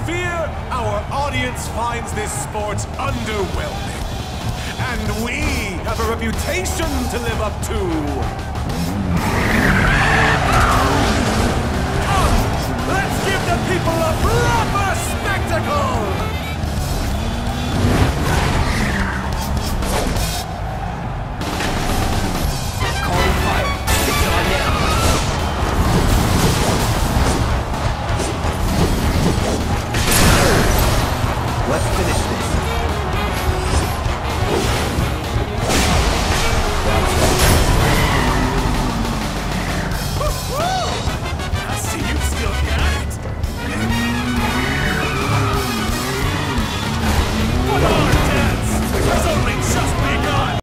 fear our audience finds this sport underwhelming. And we have a reputation to live up to. Come, let's give the people a